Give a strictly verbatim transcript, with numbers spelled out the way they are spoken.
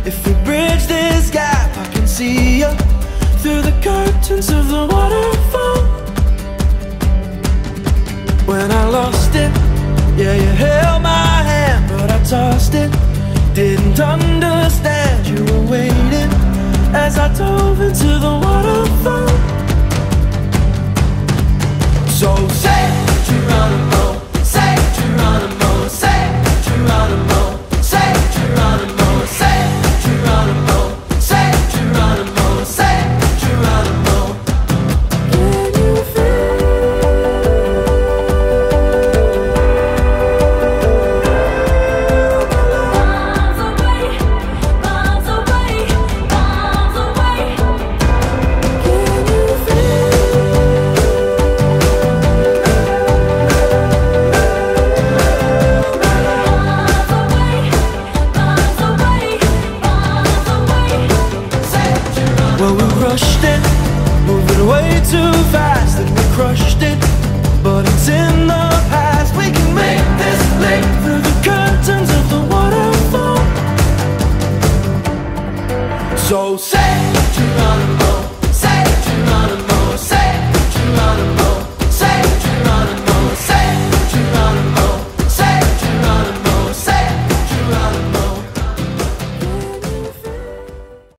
If we bridge this gap, I can see you through the curtains of the waterfall. When I lost it, yeah, you held my hand, but I tossed it. Didn't understand you were waiting as I dove into the waterfall.